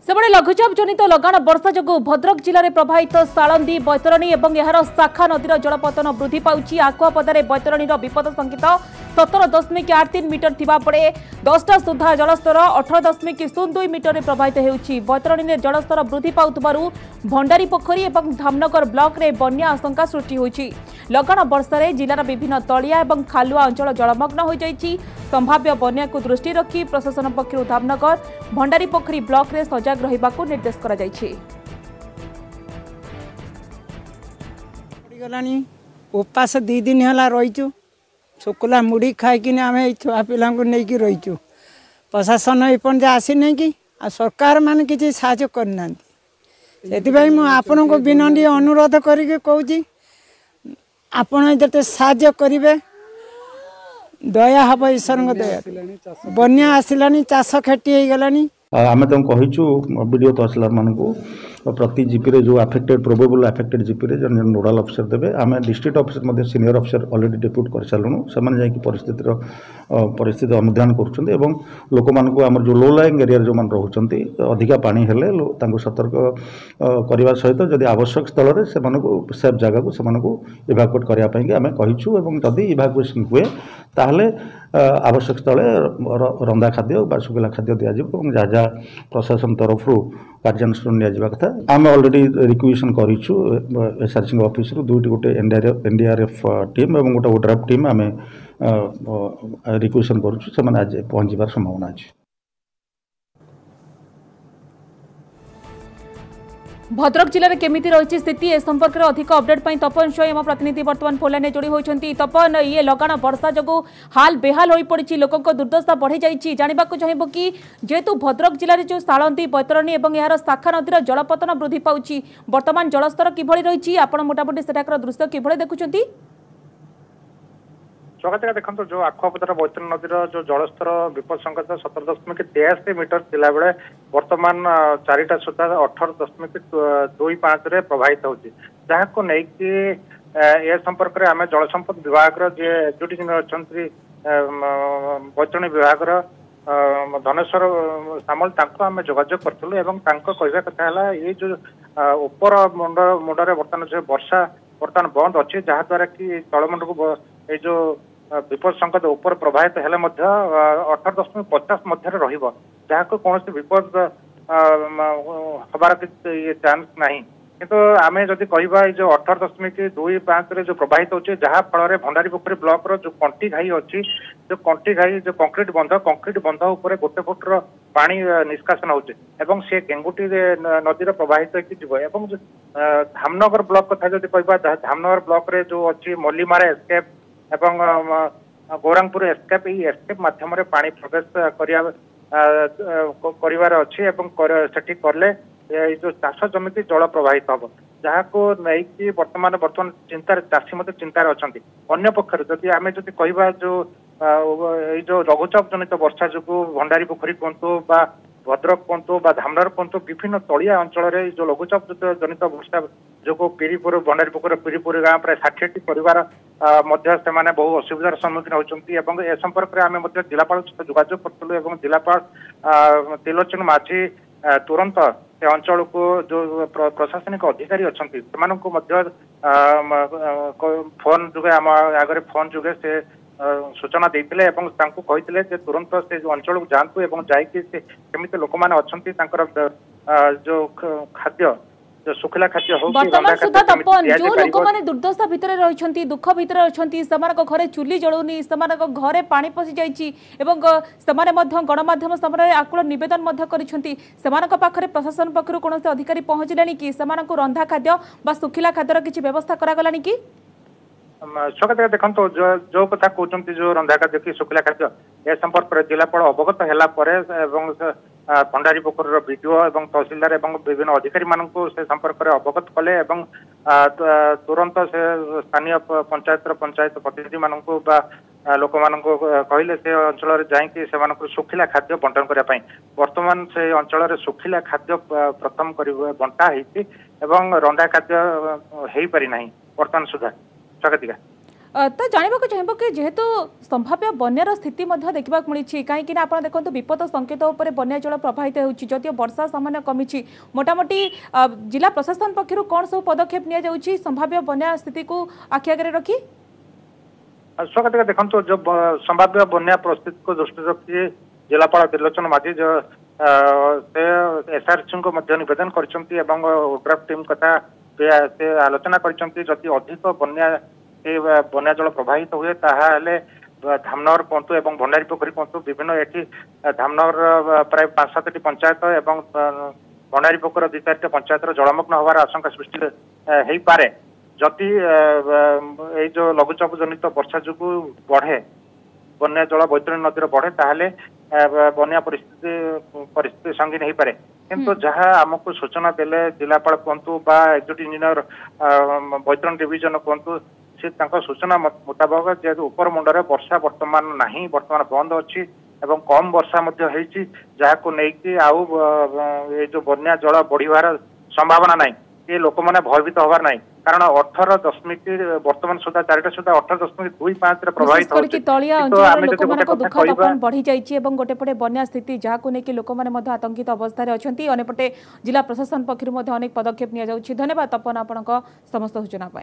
सेबड़े लघुचाप जनित लगाण वर्षा जो भद्रक जिले में प्रभावित सालंदी बैतरणी और यार शाखा नदीर जलपतन वृद्धि पाउछि। आकुआपदारे बैतरणीर विपद संकेत 17.83 मीटर थिबा पड़े 10टा सुधा जलस्तर 18.02 मीटर प्रभावित होउछि। बैतरणी में जलस्तर वृद्धि पाउथबारु भंडारी पोखरी और धामनगर ब्लॉक रे बन्या आशंका सृष्टि होइछि। लगाण वर्षारे जिलार विभिन्न तलिया और खालुआ अंचल जलमग्न हो जाइछि। संभाव्य बन्या को दृष्टि रखी प्रशासन पक्षरु धामनगर भंडारी पोखरी ब्लॉक रे सजग रहिबाकू निर्देश करा जाइछि। उपास 2 दिन है रहीचु शुक्ला मुड़ी खाई आम छुआ पिला नहीं रहीचु। प्रशासन एपन आसी नहीं कि सरकार मान किसी साहाय्य करना से आपण को विनती अनुरोध करके कहूँ आपण जते साहाय्य करेंगे दया हम ईश्वर दया बन्या आसलानी चाष क्षति हो गलानी। आम तो कहीचु वीडियो तहसीलदार मानू प्रति जीपी रे जो अफेक्टेड प्रोबेबल अफेक्टेड जीपी रे नोडाल अफिसर देवे आम district officer senior officer already depute कर सारूँ से परिस्थिति अनुधान कर लोक मानक आम जो लो लाइंग एरिया जो मान रोचंती अधिका पानी हेले सतर्क करने सहित जदि आवश्यक स्थल में से सेफ जगह को इवाकुएट करने आम कहीचु जदि इवाकुएसन हुए ताहले आवश्यक स्थल रंधा खाद्य शुखला खाद्य दिज्व जहाँ जहाँ प्रशासन तरफ कार्यानुष्ठान निया कथा आम ऑलरेडी रिक्वेशन करूँ एसआरसी ऑफिस दुईटी गोटे एनडीआरएफ टीम और गोटे ओड्राफ टीम आम रिक्वेशन करुँ आज पहुँचार संभावना अच्छी। भद्रक जिले में केमिति रही स्थिति ए संपर्क में अधिक अपडेट पर तपन स्वयं आम प्रतिनिधि बर्तमान फोन लाइन जोड़ी होती। तपन ये लगाण वर्षा जो हाल बेहाल हो पड़ी लोकों दुर्दशा बढ़ी जाइए जानवा चाहब कि जेहेतु भद्रक जिले में जो सालंदी बैतरणी और यार शाखा नदीर जलपतन वृद्धि पाउछि वर्तमान जलस्तर किभଳି रही आपण मोटामोटी सेठाकर दृश्य किभଳି देखुछंती। स्वागत देखो जो आखुआपदार बैतरणी नदीर जो जलस्तर विपद संकेत 17.83 मीटर थिला बेले वर्तमान 4टा सुधा 18.25 प्रभावित होची जहाँ को लेकिन ए संपर्क में आम जल संपद विभाग जे एग्जीक्यूटिव अच्छा बैतरणी विभाग धनेश्वर सामल आम जोगाजोग करूँ कहवा कथा ये जो उपर मुंडे बर्तमान जो वर्षा बर्तमान बंद अच्छी जहाद्वारा कि तलमुंड को ये जो विपद संकेत ऊपर प्रभावित हेले 18.50 मध्य रहा कौन विपद हबार ये चांस नहीं किंतु आम जदि कहवा जो 18.25 जो प्रभावित होचे जहाँ फल भंडारी पोखरी ब्लॉक रो जो कंटी घाई अच्छी जो कंटी घाई जो कंक्रीट बंध उपर गोटे फुटर पानी निष्कासन होचे एवं से गेंगुटी नदी प्रभावित हो धामनगर ब्लॉक कथा जदि कहवा धामनगर ब्लॉक रे जो अच्छी मल्लीमारा एस्केप एवं गौरांगपुर एस्केप एस्केप माध्यम पानी प्रवेश कर अच्छी सेठी करले जो चाष जमी जल प्रभावित हम जहाँ को नहीं बर्तमान चिंतार चाषी मत चिंतार अच्छा अन्य पक्षर जदि आम जदि कहवा जो लघुचाप जनित वर्षा जो भंडारी पोखरी कहतु बा भद्रक कहतु बा धामनगर कहतु विभिन्न तलिया अंचल जो लघुचाप जनित वर्षा जो पीरीपुर भंडारी पोखर पीरीपुर गाँव प्राय 60टी परिवार से बहु असुविधार सम्मुखीन होती ए संपर्क में आम जिलापाल सहित जोगाजोग करूँ जिलापाल त्रिलोचन माझी तुरंत से अंचल को जो प्रशासनिक अधिकारी अच्छा फोन जुगे आम आगे फोन जुगे से सूचना देते कहते तुरंत से जो अंचल को जातु जाकि लोक मैंने अच्छा जो खाद्य जो सुखला खाद्य वर्तमान सुधा तपन जो लोक माने दुर्दशा भितर रही दुख भितर अच्छा घरे चुली जलुनी घरे पानी पशि जाइए गणमाध्यम समय आकुल नवेदन कर प्रशासन पक्षर कौन अधिकारी पहुंचले कि रंधा खाद्य सुखिला खाद्यर किसी व्यवस्था करागलानी कि स्वागत देखो जो कथा कहते जो रंधा खाद्य कि सुखिला खाद्य ए संपर्क में जिलापाल अवगत है भंडारी पोखर विडीओ और तहसीलदार और विभिन्न अधिकारी मानक से संपर्क में अवगत कले तुरंत से स्थानीय पंचायत प्रतिनिधि मानक लोक मान कहले से अंचल जाकि सुखिला खाद्य बंटन करने वर्तमान से अंचल सुखिला खाद्य प्रथम बंटा रंधा खाद्य हो पारि ना वर्तमान सुधा। स्वागतिका तो जानवा चाहिए कि जेहेतु संभाव्य बन्यार स्थिति देखा मिली कहीं आप देखो विपद संकेत उपर बन्या जल प्रभावित होदियो वर्षा सामान्य कमी मोटामोटी जिला प्रशासन पक्षर कौन सब पदक्षेप नि संभाव्य बन्या स्थिति को आखि आगे रखी स्वागत देखो जो संभाव्य बन्या परिस्थिति को दृष्टि रखी जिलापाल त्रिलोचन माझी जो एसआरसी को निवेदन कर टीम कथा से आलोचना करदी अधिक बन्या जल प्रभावित हुए ताहले धामनगर कहतु एवं भंडारी पोखरी कहतु विभिन्न ये धामनगर प्राय 5-7 पंचायत एवं भंडारी पोखर 2-4 पंचायत जलमग्न होवार आशंका सृष्टि हो पारे जदि ये जो लघुचाप जनित वर्षा जो बढ़े बन्या जल बैतरणी नदी बढ़े ताहले बन्या परिस्थिति संगीन हो पारे किंतु जहाँ आमको सूचना देले जिलापाल कहतु बा एक्जिक्यूटिव इंजीनियर बैतरणी डिविजन कहतु से सूचना मुताबक जेहेतु उपर मुंडरे वर्षा वर्तमान नहीं वर्तमान बंद अच्छी एवं कम वर्षा जहाँ नहीं आउ ये जो बन्या जल बढ़िवार संभावना नहीं ये लोक मैंने भयभीत हबार नहीं कारण 18.2 वर्तमान सुधा 4टा सुधा 18.25 प्रभावित बढ़ी जाइए गोटे पटे बन्या स्थिति जहाँ नहीं लोक मैंने आतंकित अवस्था अच्छा अंपटे जिला प्रशासन पक्षर अनेक पदक्षेप नि धन्यवाद तपन आपण समस्त सूचना।